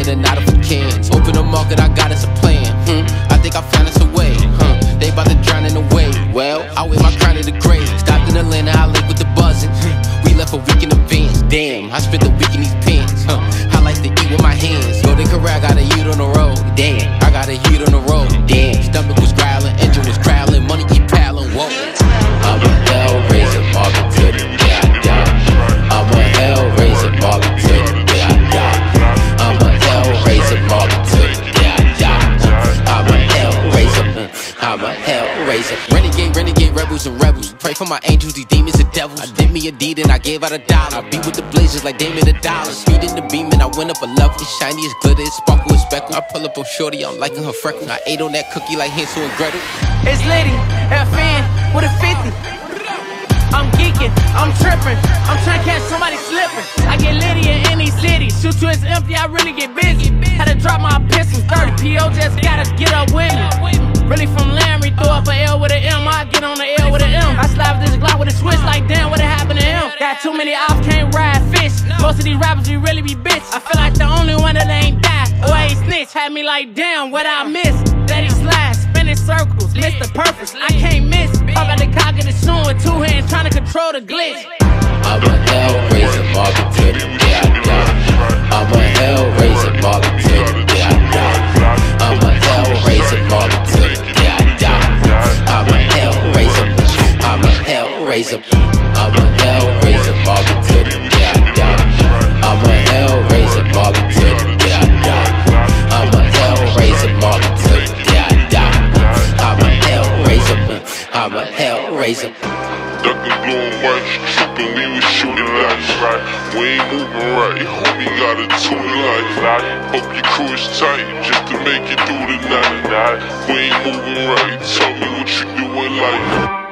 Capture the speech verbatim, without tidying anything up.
in and out of cans. Open the market, I got us a plan. Hmm, I think I found us a way. Huh, they bout to drown in the wave. Well, I wear my crown to the grave. Stopped in Atlanta, I linked with the buzzing. We left a week in advance. Damn, I spent the week in these pants. Huh, I like to eat with my hands. Yo, they corral, got a heat on the road. Damn, I got a heat on the road. Damn, stomach was growling, engine was growling, money keep piling. Whoa, I'm a hellraiser, Marvin to the day I die. I'm a hellraiser, Marvin to the day I die. I'm a hellraiser, Marvin to the day I die. I'm a hellraiser, I'm a hellraiser. Renegade, renegade, rebels and rebels. Pray for my angels, these demons and devils. I did me a deed and I gave out a dollar. I be with the blazers like Damon the dollar. Speed in the beam and I went up a level. It's shiny, it's glitter, it's sparkle, it's speckle. I pull up on shorty, I'm liking her freckle. I ate on that cookie like Hansel and Gretel. It's Liddy, F N with a fifty. I'm geeking, I'm tripping, I'm trying to catch somebody slipping. I get litty in any city, shoot till it's empty, I really get busy. Had to drop my pistols, thirty P O, just gotta get up with me. Really from Larry, throw up an L with an M, I get on the L with an M. I slap this Glock with a switch like damn, what happened to him? Got too many ops, can't ride fish. Most of these rappers, we really be bitch. I feel like the only one that ain't die, or ain't snitch. Had me like damn, what I miss? Let it slide, spinning circles, Mister Purpose, I can't miss. Pop at the cock of the shoe with two hands, trying to control the glitch. I'm a hellraiser, Marvin to the day I die. I'm a hellraiser, Marvin to the day I die. I'm a hellraiser, Marvin to the day I die. I'm a hellraiser, I'm a hellraiser. I'm a hellraiser, Marvin to the day I die. I'm a hellraiser, Marvin to the day I die. I'm a hellraiser, Marvin to the day I die. I'm a hellraiser, I'm a hellraiser. Ducking blue and white, tripping, we was shooting lights, right? We ain't moving right, homie got a tune light. Hope your crew is tight, just to make it through the night. We ain't moving right, tell me what you doing like.